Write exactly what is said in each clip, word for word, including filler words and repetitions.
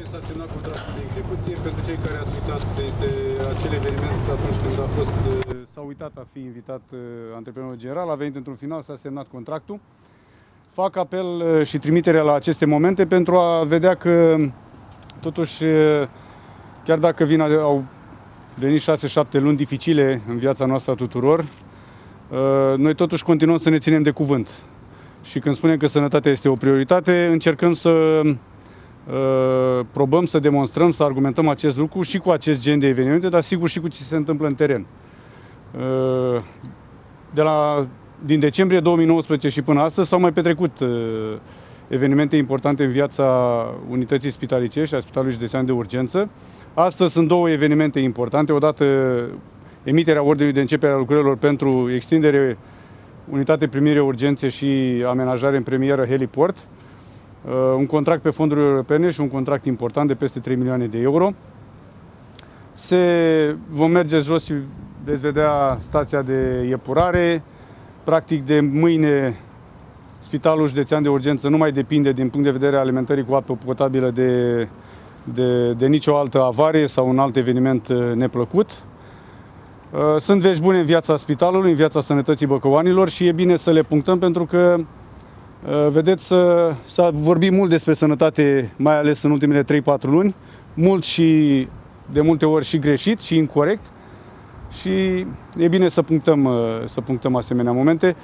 s-a semnat contractul de execuție. Pentru cei care ați uitat, este acel eveniment atunci când a fost, s-a uitat a fi invitat antreprenorul general, a venit într-un final, s-a semnat contractul. Fac apel și trimiterea la aceste momente pentru a vedea că, totuși, chiar dacă vin, au venit șase șapte luni dificile în viața noastră a tuturor, noi totuși continuăm să ne ținem de cuvânt. Și când spunem că sănătatea este o prioritate, încercăm să uh, probăm, să demonstrăm, să argumentăm acest lucru și cu acest gen de evenimente, dar sigur și cu ce se întâmplă în teren. Uh, de la, din decembrie două mii nouăsprezece și până astăzi s-au mai petrecut uh, evenimente importante în viața unității spitalicești, a Spitalului Județean de Urgență. Astăzi sunt două evenimente importante. Odată emiterea ordinului de începere a lucrărilor pentru extindere unitate primire urgențe și amenajare în premieră heliport, un contract pe fonduri europene și un contract important de peste trei milioane de euro. Se vom merge jos și veți vedea stația de epurare. Practic de mâine Spitalul Județean de Urgență nu mai depinde din punct de vedere alimentării cu apă potabilă de, de, de nicio altă avarie sau un alt eveniment neplăcut. Sunt vești bune în viața spitalului, în viața sănătății băcăuanilor și e bine să le punctăm pentru că, vedeți, s-a vorbit mult despre sănătate, mai ales în ultimele trei patru luni, mult și de multe ori și greșit și incorect și e bine să punctăm, să punctăm asemenea momente.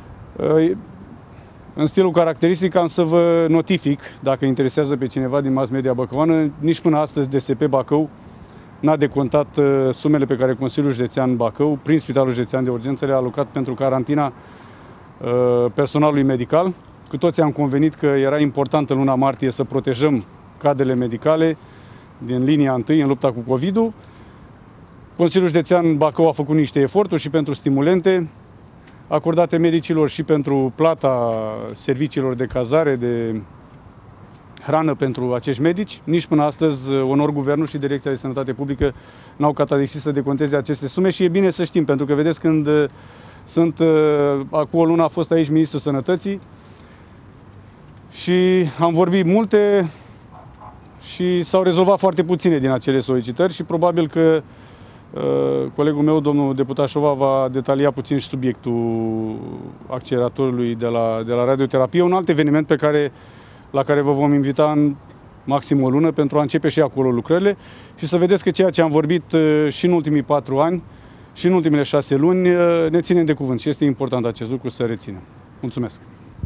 În stilul caracteristic am să vă notific, dacă interesează pe cineva din mass media băcăuană, nici până astăzi D S P Bacău n-a decontat sumele pe care Consiliul Județean Bacău, prin Spitalul Județean de Urgență, le-a alocat pentru carantina personalului medical. Cu toții am convenit că era important în luna martie să protejăm cadrele medicale din linia întâi în lupta cu COVID-ul. Consiliul Județean Bacău a făcut niște eforturi și pentru stimulente acordate medicilor și pentru plata serviciilor de cazare, de hrană pentru acești medici. Nici până astăzi onor Guvernul și Direcția de Sănătate Publică n-au catadixit să deconteze aceste sume și e bine să știm, pentru că vedeți când sunt, acum o lună a fost aici Ministrul Sănătății și am vorbit multe și s-au rezolvat foarte puține din acele solicitări și probabil că uh, colegul meu, domnul deputat Șova, va detalia puțin și subiectul acceleratorului de la, de la radioterapie, un alt eveniment pe care la care vă vom invita în maxim o lună pentru a începe și acolo lucrările și să vedeți că ceea ce am vorbit și în ultimii patru ani și în ultimele șase luni ne ținem de cuvânt și este important acest lucru să reținem. Mulțumesc!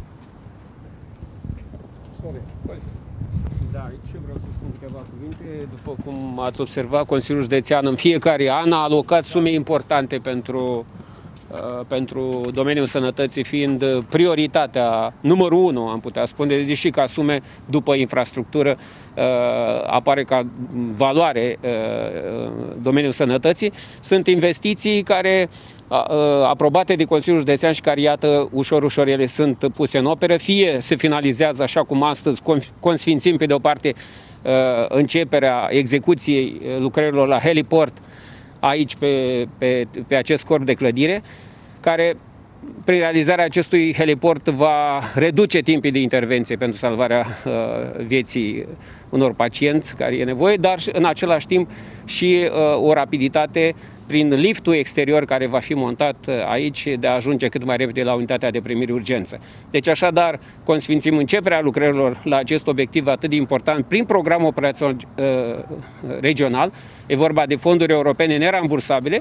Da, aici vreau să spun câteva cuvinte. După cum ați observat, Consiliul Județean în fiecare an a alocat sume importante pentru pentru domeniul sănătății, fiind prioritatea numărul unu, am putea spune, deși ca sume după infrastructură apare ca valoare domeniul sănătății, sunt investiții care aprobate de Consiliul Județean și care, iată, ușor, ușor ele sunt puse în operă, fie se finalizează așa cum astăzi consfințim pe de o parte începerea execuției lucrărilor la heliport aici pe, pe, pe acest corp de clădire, care prin realizarea acestui heliport va reduce timpii de intervenție pentru salvarea uh, vieții unor pacienți care e nevoie, dar în același timp și uh, o rapiditate prin liftul exterior care va fi montat aici de a ajunge cât mai repede la unitatea de primire urgență. Deci așadar consfințim începerea lucrărilor la acest obiectiv atât de important prin programul operațional uh, regional. E vorba de fonduri europene nerambursabile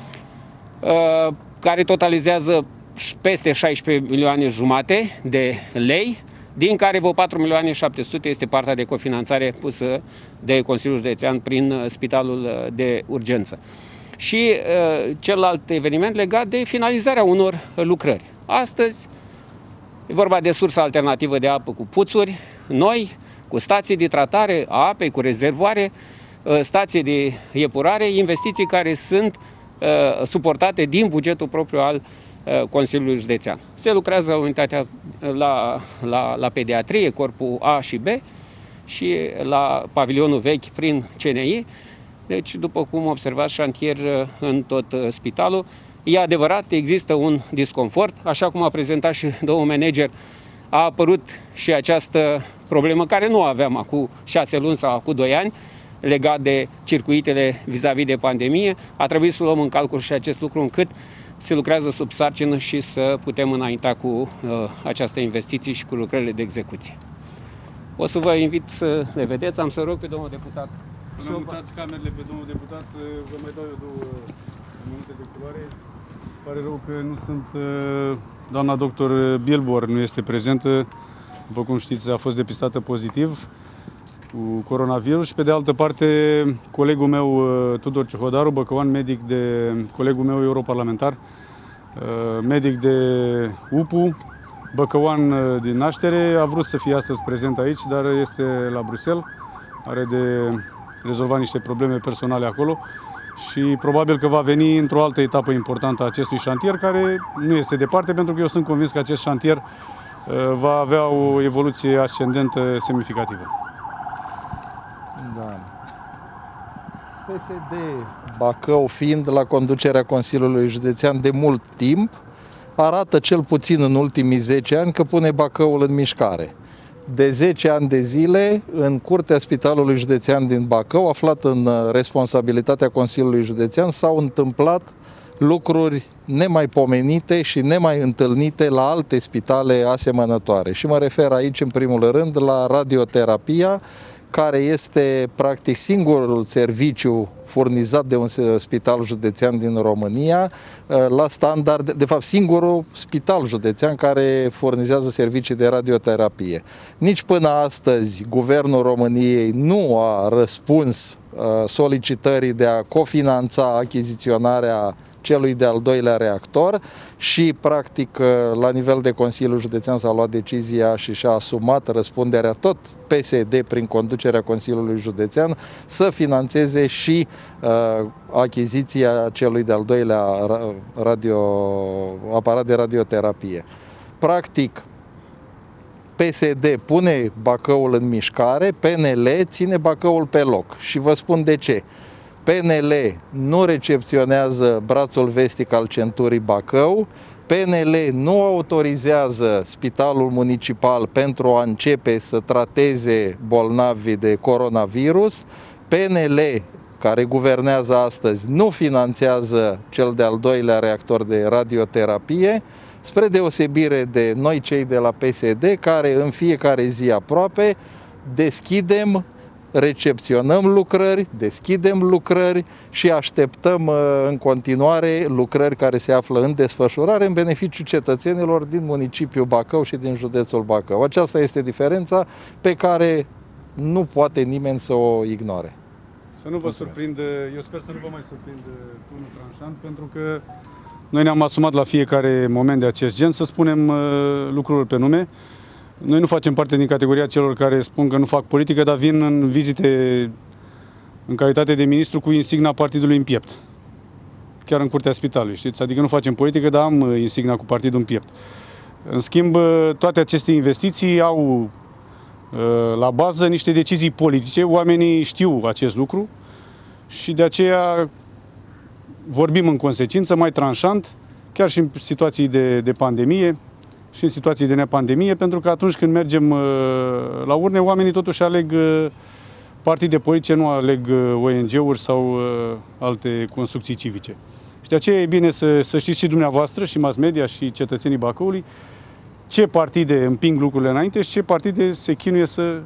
uh, care totalizează peste șaisprezece milioane jumate de lei, din care vreo patru milioane șapte sute este partea de cofinanțare pusă de Consiliul Județean prin Spitalul de Urgență. Și uh, celălalt eveniment legat de finalizarea unor lucrări. Astăzi e vorba de sursa alternativă de apă cu puțuri noi, cu stații de tratare a apei, cu rezervoare, uh, stații de epurare, investiții care sunt uh, suportate din bugetul propriu al uh, Consiliului Județean. Se lucrează la unitatea la, la, la pediatrie, corpul A și B, și la pavilionul vechi prin C N I. Deci, după cum observați, șantier în tot spitalul. E adevărat, există un disconfort, așa cum a prezentat și domnul manager, a apărut și această problemă care nu o aveam acum șase luni sau acum doi ani, legat de circuitele vis-a-vis de pandemie. A trebuit să luăm în calcul și acest lucru încât se lucrează sub sarcină și să putem înainta cu uh, această investiție și cu lucrările de execuție. O să vă invit să le vedeți, am să rog pe domnul deputat. Până mutați camerele pe domnul deputat, vă mai dau eu două minute de culoare. Pare rău că nu sunt, doamna doctor Bielbor nu este prezentă, după cum știți a fost depistată pozitiv cu coronavirus și pe de altă parte colegul meu Tudor Ciuhodaru, băcăuan, medic de colegul meu europarlamentar, medic de U P U, băcăuan din naștere, a vrut să fie astăzi prezent aici, dar este la Bruxelles, are de rezolvat niște probleme personale acolo și probabil că va veni într-o altă etapă importantă a acestui șantier, care nu este departe, pentru că eu sunt convins că acest șantier va avea o evoluție ascendentă semnificativă. Da. P S D Bacău, fiind la conducerea Consiliului Județean de mult timp, arată cel puțin în ultimii zece ani că pune Bacăul în mișcare. De zece ani de zile, în curtea Spitalului Județean din Bacău, aflat în responsabilitatea Consiliului Județean, s-au întâmplat lucruri nemaipomenite și nemai întâlnite la alte spitale asemănătoare. Și mă refer aici, în primul rând, la radioterapia, care este practic singurul serviciu furnizat de un spital județean din România la standard, de fapt singurul spital județean care furnizează servicii de radioterapie. Nici până astăzi Guvernul României nu a răspuns solicitării de a cofinanța achiziționarea celui de-al doilea reactor și, practic, la nivel de Consiliul Județean s-a luat decizia și și-a asumat răspunderea tot P S D prin conducerea Consiliului Județean să finanțeze și uh, achiziția celui de-al doilea radio, aparat de radioterapie. Practic, P S D pune Bacăul în mișcare, P N L ține Bacăul pe loc și vă spun de ce. P N L nu recepționează brațul vestic al centurii Bacău, P N L nu autorizează Spitalul Municipal pentru a începe să trateze bolnavii de coronavirus, P N L, care guvernează astăzi, nu finanțează cel de-al doilea reactor de radioterapie, spre deosebire de noi cei de la P S D, care în fiecare zi aproape deschidem, recepționăm lucrări, deschidem lucrări și așteptăm în continuare lucrări care se află în desfășurare în beneficiul cetățenilor din municipiul Bacău și din județul Bacău. Aceasta este diferența pe care nu poate nimeni să o ignore. Să nu vă surprindă, eu sper să nu vă mai surprindă tunul tranșant, pentru că noi ne-am asumat la fiecare moment de acest gen să spunem lucrurile pe nume. Noi nu facem parte din categoria celor care spun că nu fac politică, dar vin în vizite în calitate de ministru cu insigna partidului în piept. Chiar în curtea spitalului, știți? Adică nu facem politică, dar am insigna cu partidul în piept. În schimb, toate aceste investiții au la bază niște decizii politice. Oamenii știu acest lucru și de aceea vorbim în consecință, mai tranșant, chiar și în situații de, de pandemie și în situații de nepandemie, pentru că atunci când mergem la urne, oamenii totuși aleg partide politice, nu aleg O N G-uri sau alte construcții civice. Și de aceea e bine să, să știți și dumneavoastră, și mass media, și cetățenii Bacăului, ce partide împing lucrurile înainte și ce partide se chinuie să,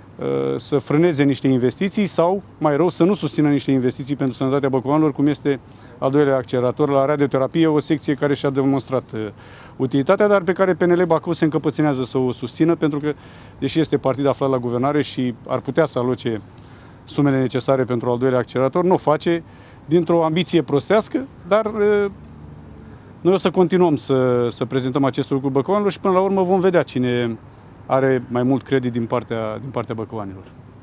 să frâneze niște investiții sau, mai rău, să nu susțină niște investiții pentru sănătatea băcăuanilor, cum este al doilea accelerator la radioterapie, o secție care și-a demonstrat utilitatea, dar pe care P N L Bacău se încăpățânează să o susțină, pentru că, deși este partid aflat la guvernare și ar putea să aloce sumele necesare pentru al doilea accelerator, nu o face dintr-o ambiție prostească, dar noi o să continuăm să, să prezentăm acest lucru băcăuanilor și până la urmă vom vedea cine are mai mult credit din partea, din partea băcăuanilor.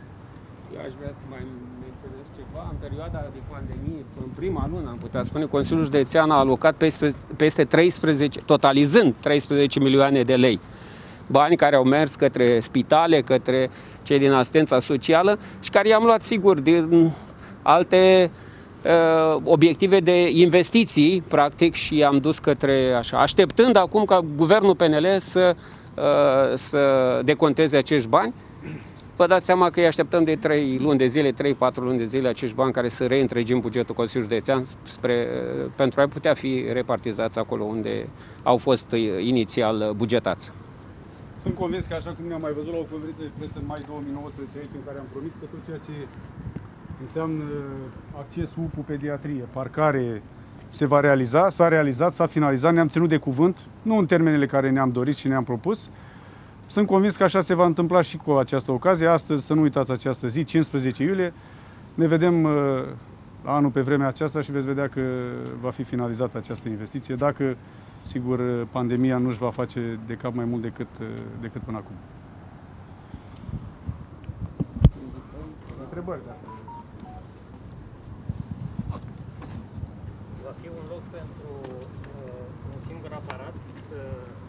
Eu aș vrea să mai menționez ceva. În perioada de pandemie, în prima lună, am putea spune, Consiliul Județean a alocat peste, peste treisprezece, totalizând treisprezece milioane de lei. Bani care au mers către spitale, către cei din asistența socială și care i-am luat, sigur, din alte uh, obiective de investiții, practic, și am dus către așa, așteptând acum ca guvernul P N L să să deconteze acești bani. Vă dați seama că îi așteptăm de trei luni de zile, trei patru luni de zile acești bani care să reîntregim bugetul Consiliului Județean spre, pentru a putea fi repartizați acolo unde au fost inițial bugetați. Sunt convins că, așa cum ne-am mai văzut la o conferință de presă în mai două mii nouăsprezece, aici, în care am promis că tot ceea ce înseamnă acces U P U, pediatrie, parcare, se va realiza, s-a realizat, s-a finalizat, ne-am ținut de cuvânt, nu în termenele care ne-am dorit și ne-am propus. Sunt convins că așa se va întâmpla și cu această ocazie. Astăzi, să nu uitați această zi, cincisprezece iulie. Ne vedem uh, anul pe vremea aceasta și veți vedea că va fi finalizată această investiție, dacă, sigur, pandemia nu își va face de cap mai mult decât, uh, decât până acum. Întrebări, da. Va fi un loc pentru uh, un singur aparat să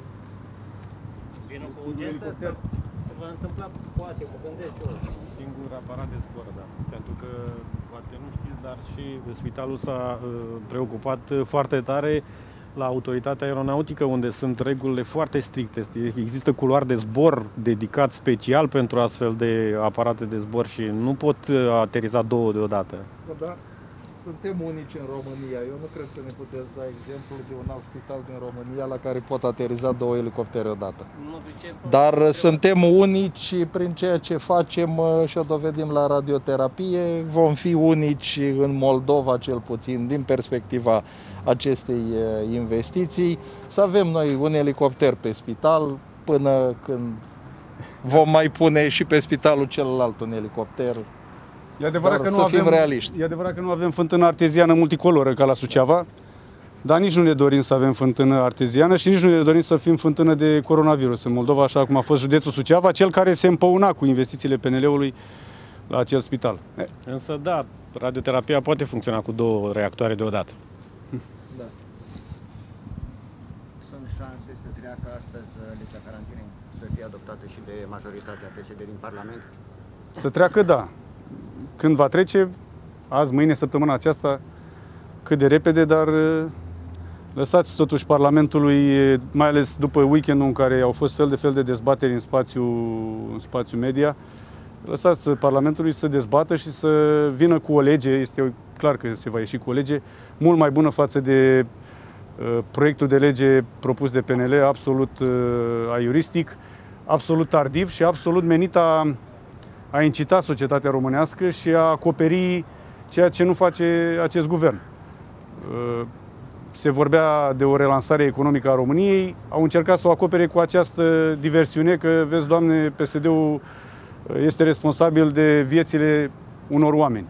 vină cu urgență? Se va întâmpla, poate, mă gândesc eu. Singur aparat de zbor, da. Pentru că, poate nu știți, dar și spitalul s-a uh, preocupat foarte tare la autoritatea aeronautică, unde sunt regulile foarte stricte. Există culoar de zbor dedicat special pentru astfel de aparate de zbor și nu pot ateriza două deodată. Da, suntem unici în România. Eu nu cred că ne puteți da exemplu de un alt spital din România la care pot ateriza două elicoptere odată. Dar suntem unici prin ceea ce facem și o dovedim la radioterapie. Vom fi unici în Moldova, cel puțin, din perspectiva acestei investiții. Să avem noi un elicopter pe spital până când vom mai pune și pe spitalul celălalt un elicopter. E adevărat, că nu să avem, fim realiști. E adevărat că nu avem fântână arteziană multicoloră ca la Suceava, dar nici nu ne dorim să avem fântână arteziană și nici nu ne dorim să fim fântână de coronavirus în Moldova, așa cum a fost județul Suceava, cel care se împăuna cu investițiile P N L-ului la acel spital. Însă, da, radioterapia poate funcționa cu două reactoare deodată. Da. Sunt șanse să treacă astăzi legea carantinei, să fie adoptată și de majoritatea P S D din Parlament? Să treacă, da. Când va trece, azi, mâine, săptămâna aceasta, cât de repede, dar lăsați totuși Parlamentului, mai ales după weekendul în care au fost fel de fel de dezbateri în spațiu, în spațiu media, lăsați Parlamentului să dezbată și să vină cu o lege, este clar că se va ieși cu o lege, mult mai bună față de uh, proiectul de lege propus de P N L, absolut uh, aiuristic, absolut tardiv și absolut menit a a incita societatea românească și a acoperi ceea ce nu face acest guvern. Se vorbea de o relansare economică a României, au încercat să o acopere cu această diversiune, că, vezi, Doamne, P S D-ul este responsabil de viețile unor oameni.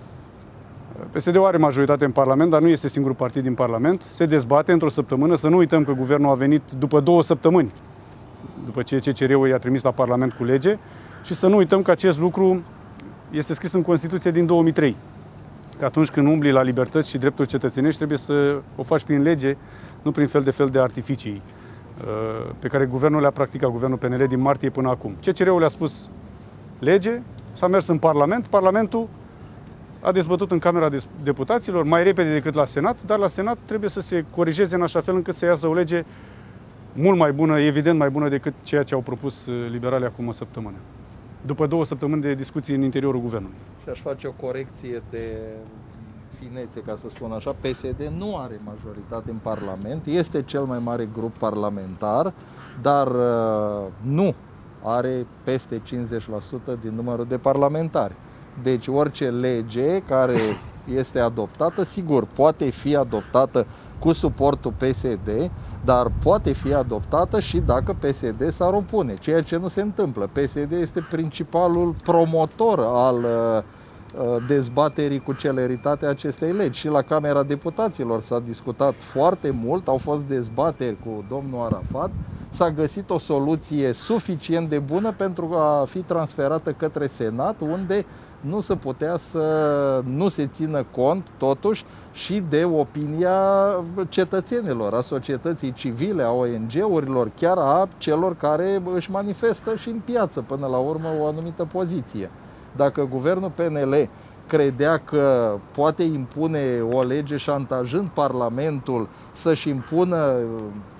P S D-ul are majoritate în Parlament, dar nu este singurul partid din Parlament. Se dezbate într-o săptămână, să nu uităm că guvernul a venit după două săptămâni, după ce C C R-ul i-a trimis la Parlament cu lege. Și să nu uităm că acest lucru este scris în Constituție din două mii trei. Că atunci când umbli la libertăți și drepturi cetățenești, trebuie să o faci prin lege, nu prin fel de fel de artificii pe care guvernul le-a practicat, guvernul P N L din martie până acum. C C R-ul le-a spus lege, s-a mers în Parlament, Parlamentul a dezbătut în Camera Deputaților mai repede decât la Senat, dar la Senat trebuie să se corigeze în așa fel încât să iasă o lege mult mai bună, evident mai bună decât ceea ce au propus liberalii acum o săptămână. După două săptămâni de discuții în interiorul guvernului. Și aș face o corecție de finețe, ca să spun așa. P S D nu are majoritate în Parlament, este cel mai mare grup parlamentar, dar nu are peste cincizeci la sută din numărul de parlamentari. Deci orice lege care este adoptată, sigur, poate fi adoptată cu suportul P S D, dar poate fi adoptată și dacă P S D s-ar opune, ceea ce nu se întâmplă. P S D este principalul promotor al uh, dezbaterii cu celeritatea acestei legi. Și la Camera Deputaților s-a discutat foarte mult, au fost dezbateri cu domnul Arafat, s-a găsit o soluție suficient de bună pentru a fi transferată către Senat, unde nu se putea să nu se țină cont, totuși, și de opinia cetățenilor, a societății civile, a O N G-urilor, chiar a celor care își manifestă și în piață, până la urmă, o anumită poziție. Dacă guvernul P N L credea că poate impune o lege șantajând Parlamentul să-și impună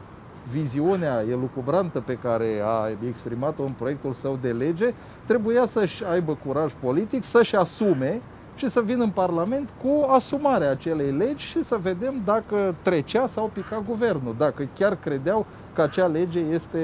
viziunea elucubrantă pe care a exprimat-o în proiectul său de lege, trebuia să-și aibă curaj politic, să-și asume și să vină în Parlament cu asumarea acelei legi și să vedem dacă trecea sau pica guvernul, dacă chiar credeau că acea lege este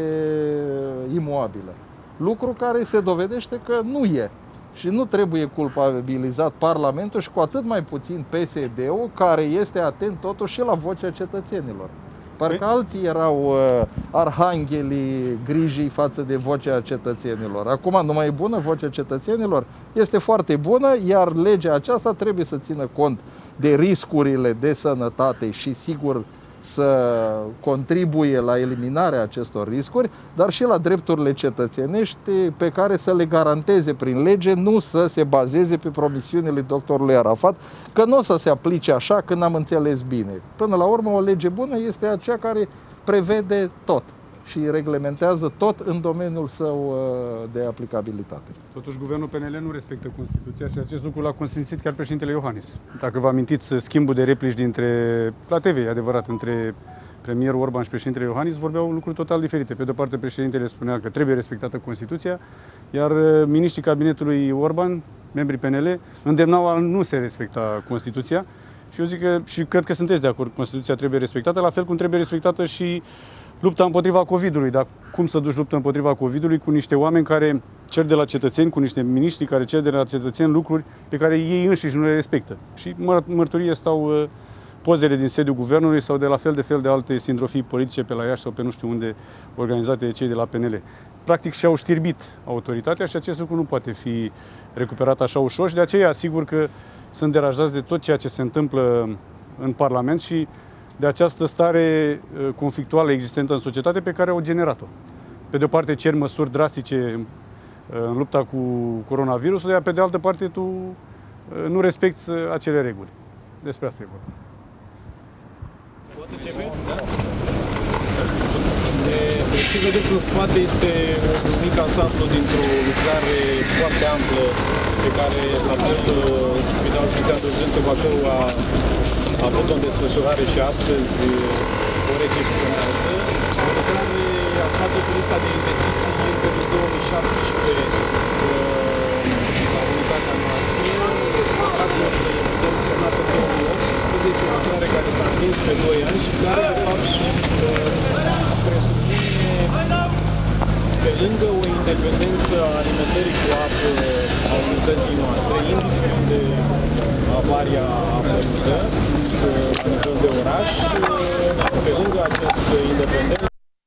imoabilă. Lucru care se dovedește că nu e. Și nu trebuie culpabilizat Parlamentul și cu atât mai puțin P S D-ul, care este atent totuși și la vocea cetățenilor. Parcă alții erau uh, arhanghelii grijii față de vocea cetățenilor. Acum nu mai e bună vocea cetățenilor? Este foarte bună, iar legea aceasta trebuie să țină cont de riscurile de sănătate și sigur să contribuie la eliminarea acestor riscuri, dar și la drepturile cetățenești pe care să le garanteze prin lege, nu să se bazeze pe promisiunile doctorului Arafat, că nu o să se aplice așa când am înțeles bine. Până la urmă, o lege bună este aceea care prevede tot și reglementează tot în domeniul său de aplicabilitate. Totuși, guvernul P N L nu respectă Constituția și acest lucru l-a consimțit chiar președintele Iohannis. Dacă vă amintiți schimbul de replici dintre, la T V, e adevărat, între premierul Orban și președintele Iohannis, vorbeau lucruri total diferite. Pe de-o parte, președintele spunea că trebuie respectată Constituția, iar miniștrii cabinetului Orban, membrii P N L, îndemnau a nu se respecta Constituția. Și eu zic că, și cred că sunteți de acord, Constituția trebuie respectată, la fel cum trebuie respectată și lupta împotriva COVID-ului. Dar cum să duci lupta împotriva COVID-ului cu niște oameni care cer de la cetățeni, cu niște miniștri care cer de la cetățeni lucruri pe care ei înșiși nu le respectă? Și măr mărturie stau uh, pozele din sediul guvernului sau de la fel de fel de alte sindrofii politice pe la Iași sau pe nu știu unde, organizate de cei de la P N L. Practic și-au știrbit autoritatea și acest lucru nu poate fi recuperat așa ușor și de aceea asigur că sunt deranjați de tot ceea ce se întâmplă în Parlament și de această stare conflictuală existentă în societate pe care au generat-o. Pe de o parte cer măsuri drastice în lupta cu coronavirusul, iar pe de altă parte tu nu respecti acele reguli. Despre asta e vorba. Ce vedeți în spate este un mic ansamblu dintr-o lucrare foarte amplă pe care la fel Spitalul Județean de Urgență Bacău a, a avut o desfășurare și astăzi o recepționează. O lucrare aflată pe lista de investiții încă din două mii șaptesprezece la unitatea noastră, semnată în două mii optsprezece, o lucrare care s-a întins pe doi ani și care de fapt presupune, pe lângă o independență a alimentării cu apă a unității noastre, indiferent de avaria apărută la nivel de oraș, pe lângă această independență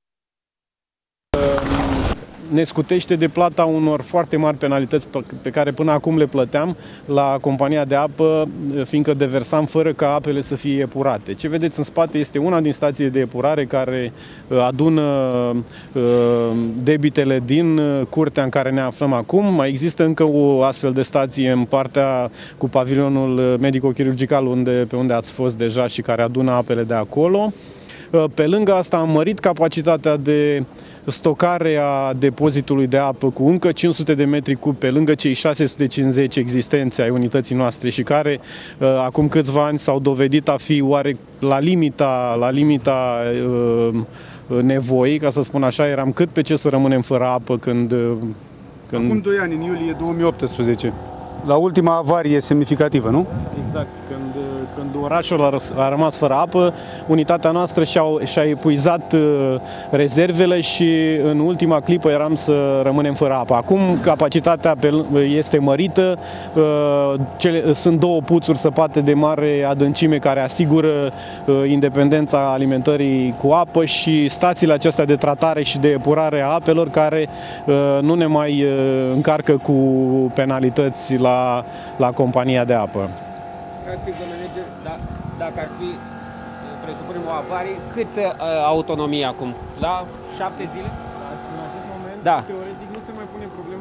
ne scutește de plata unor foarte mari penalități pe care până acum le plăteam la compania de apă, fiindcă deversam fără ca apele să fie epurate. Ce vedeți în spate este una din stațiile de epurare care adună debitele din curtea în care ne aflăm acum. Mai există încă o astfel de stație în partea cu pavilionul medico-chirurgical unde, pe unde ați fost deja și care adună apele de acolo. Pe lângă asta am mărit capacitatea de stocare a depozitului de apă cu încă cinci sute de metri cub pe lângă cei șase sute cincizeci existențe ai unității noastre și care acum câțiva ani s-au dovedit a fi oare la limita, la limita uh, nevoii, ca să spun așa, eram cât pe ce să rămânem fără apă când... când... Acum doi ani, în iulie două mii optsprezece, la ultima avarie semnificativă, nu? Exact, când, când orașul a, răs, a rămas fără apă, unitatea noastră și-a și rezervat uh, rezervele și în ultima clipă eram să rămânem fără apă. Acum capacitatea pe, este mărită, uh, cele, sunt două puțuri săpate de mare adâncime care asigură uh, independența alimentării cu apă și stațiile acestea de tratare și de epurare a apelor care uh, nu ne mai uh, încarcă cu penalități la La, la compania de apă. Practic, domnule Neger, da, dacă ar fi, presupunem o avarie, cât uh, autonomie acum? La șapte zile? În acest moment, da. Teoretic, nu se mai pune problema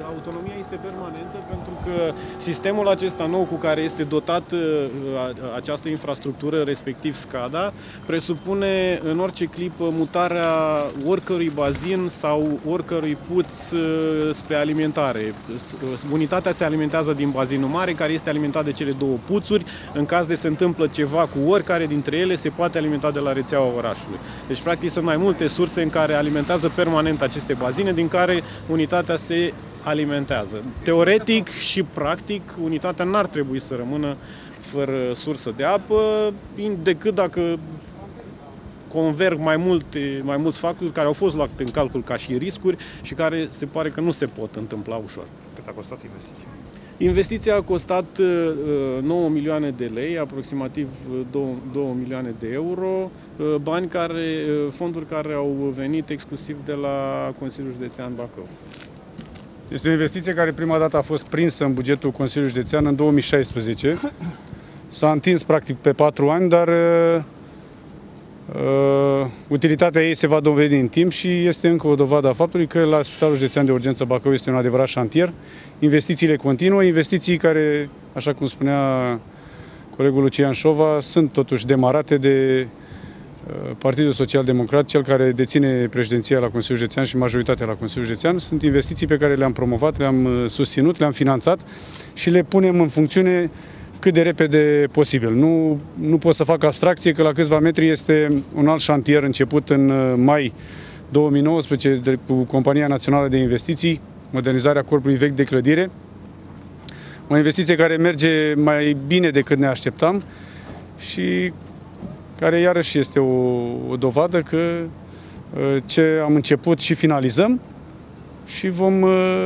autonomia este permanentă pentru că sistemul acesta nou cu care este dotat această infrastructură, respectiv SCADA, presupune în orice clipă mutarea oricărui bazin sau oricărui puț spre alimentare. Unitatea se alimentează din bazinul mare, care este alimentat de cele două puțuri. În caz de se întâmplă ceva cu oricare dintre ele, se poate alimenta de la rețeaua orașului. Deci, practic, sunt mai multe surse în care alimentează permanent aceste bazine, din care unitatea se alimentează. Teoretic și practic, unitatea n-ar trebui să rămână fără sursă de apă, decât dacă converg mai, multe, mai mulți factori care au fost luate în calcul ca și riscuri și care se pare că nu se pot întâmpla ușor. Cât a costat investiția? Investiția a costat nouă milioane de lei, aproximativ două milioane de euro, bani care, fonduri care au venit exclusiv de la Consiliul Județean Bacău. Este o investiție care prima dată a fost prinsă în bugetul Consiliului Județean în două mii șaisprezece. S-a întins practic pe patru ani, dar uh, uh, utilitatea ei se va dovedi în timp și este încă o dovadă a faptului că la Spitalul Județean de Urgență Bacău este un adevărat șantier. Investițiile continuă, investiții care, așa cum spunea colegul Lucian Șova, sunt totuși demarate de Partidul Social Democrat, cel care deține președinția la Consiliul Județean și majoritatea la Consiliul Județean. Sunt investiții pe care le-am promovat, le-am susținut, le-am finanțat și le punem în funcțiune cât de repede posibil. Nu, nu pot să fac abstracție că la câțiva metri este un alt șantier început în mai două mii nouăsprezece de, cu Compania Națională de Investiții, modernizarea corpului vechi de clădire. O investiție care merge mai bine decât ne așteptam și care iarăși este o, o dovadă că ce am început și finalizăm și vom,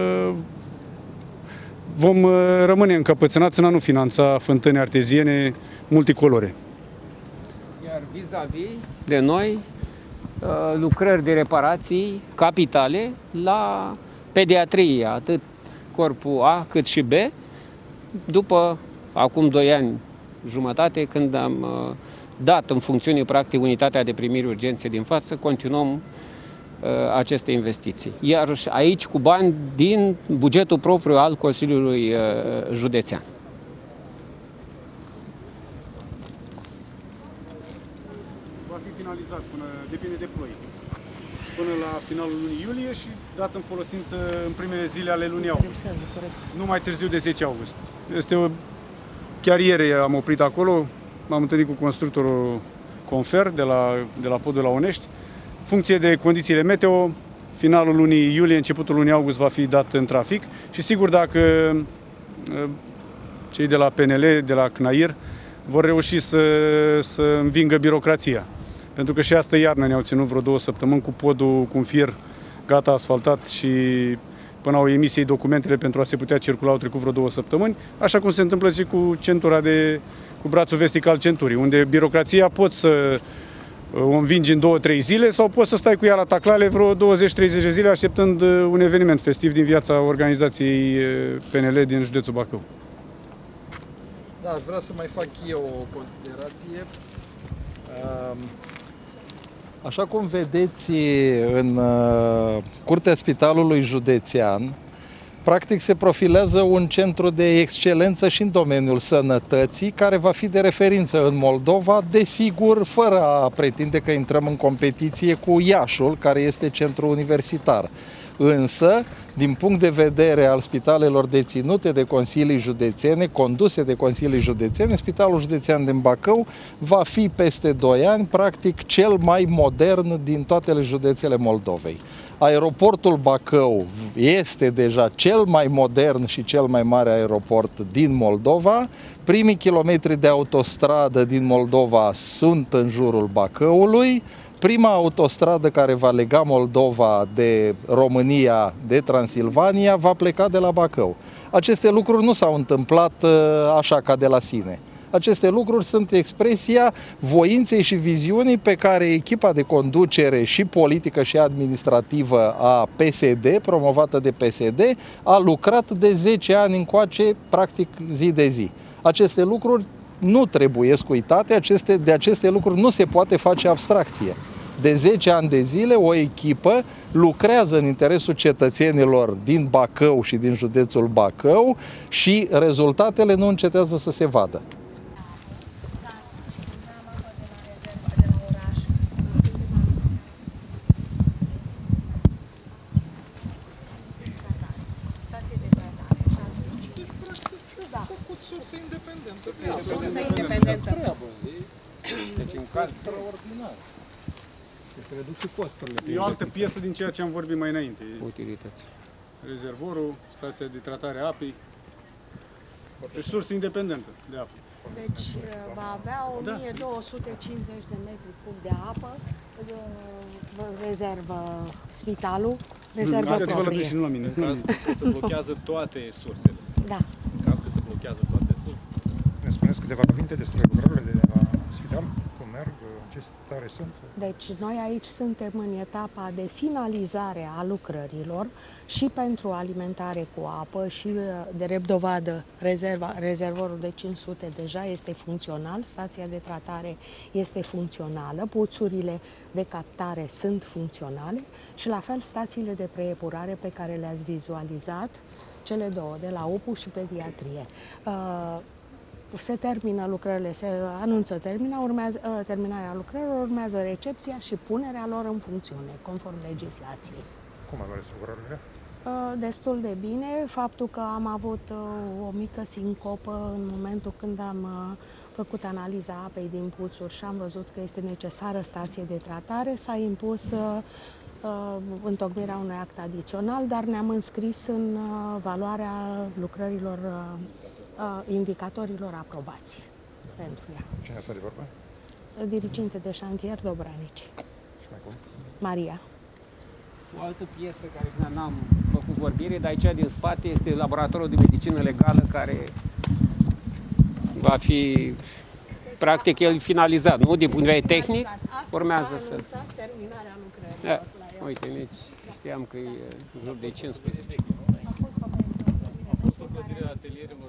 vom rămâne încăpățânați în a nu finanța fântâni arteziene multicolore. Iar vis-a-vis de noi, lucrări de reparații capitale la pediatrie, atât corpul A cât și B, după acum doi ani jumătate, când am dat în funcțiune practic unitatea de primiri urgențe din față, continuăm uh, aceste investiții. Iar aici cu bani din bugetul propriu al Consiliului uh, Județean. Va fi finalizat până, depinde de ploi, până la finalul lunii iulie și dat în folosință în primele zile ale lunii august. Nu mai târziu de zece august. Este o... Chiar ieri am oprit acolo. M-am întâlnit cu constructorul Confer de la, de la podul la Onești. Funcție de condițiile meteo, finalul lunii iulie, începutul lunii august va fi dat în trafic și sigur dacă cei de la P N L, de la C N A I R vor reuși să, să învingă birocrația. Pentru că și asta iarnă ne-au ținut vreo două săptămâni cu podul cu un fier gata asfaltat și până au emisiei documentele pentru a se putea circula au trecut vreo două săptămâni, așa cum se întâmplă și cu centura de cu brațul vestic al centurii, unde birocrația poți să o învingi în două trei zile sau poți să stai cu ea la taclale vreo douăzeci treizeci de zile așteptând un eveniment festiv din viața organizației P N L din județul Bacău. Da, aș vrea să mai fac eu o considerație. Așa cum vedeți în curtea Spitalului Județean, practic se profilează un centru de excelență și în domeniul sănătății, care va fi de referință în Moldova, desigur, fără a pretinde că intrăm în competiție cu Iașul, care este centru universitar. Însă, din punct de vedere al spitalelor deținute de consilii județene, conduse de consilii județene, Spitalul Județean din Bacău va fi peste doi ani, practic, cel mai modern din toate județele Moldovei. Aeroportul Bacău este deja cel mai modern și cel mai mare aeroport din Moldova. Primii kilometri de autostradă din Moldova sunt în jurul Bacăului. Prima autostradă care va lega Moldova de România, de Transilvania, va pleca de la Bacău. Aceste lucruri nu s-au întâmplat așa ca de la sine. Aceste lucruri sunt expresia voinței și viziunii pe care echipa de conducere și politică și administrativă a P S D, promovată de P S D, a lucrat de zece ani încoace, practic zi de zi. Aceste lucruri nu trebuie uitate, aceste, de aceste lucruri nu se poate face abstracție. De zece ani de zile, o echipă lucrează în interesul cetățenilor din Bacău și din județul Bacău și rezultatele nu încetează să se vadă. Sursă independentă. Sursă independentă. Deci un caz extraordinar. Deci reduce costurile. E o altă piesă din ceea ce am vorbit mai înainte. Utilități. Rezervorul, stația de tratare a apei. Deci sursă independentă de apă. Deci va avea o mie două sute cincizeci de metri cub de apă, rezervă spitalul, rezervă proprie. Și nu la mine. În caz că se blochează toate sursele. Da. În caz că se blochează toate sursele. Ne spuneți câteva cuvinte despre lucrările de la spital? Cum merg? În ce stare sunt? Deci noi aici suntem în etapa de finalizare a lucrărilor și pentru alimentare cu apă și de drept dovadă rezerva, rezervorul de cinci sute deja este funcțional, stația de tratare este funcțională, puțurile de captare sunt funcționale și la fel stațiile de preepurare pe care le-ați vizualizat, cele două, de la O P U și pediatrie. Uh, Se termină lucrările, se anunță termina, urmează, terminarea lucrărilor, urmează recepția și punerea lor în funcțiune, conform legislației. Cum am ales lucrările? Destul de bine. Faptul că am avut o mică sincopă în momentul când am făcut analiza apei din puțuri și am văzut că este necesară stație de tratare, s-a impus întocmirea unui act adițional, dar ne-am înscris în valoarea lucrărilor indicatorilor aprobați pentru ea. Cine a stat de vorbă? Diriginte de șantier Dobranici. Și mai cum? Maria. O altă piesă care n-am făcut vorbire, dar aici din spate este laboratorul de medicină legală care va fi practic el finalizat, nu? Din punct de vedere tehnic, urmează să... terminarea lucrărilor. Da. Uite, nici știam că e în jur de cincisprezece. A fost o clădire de atelier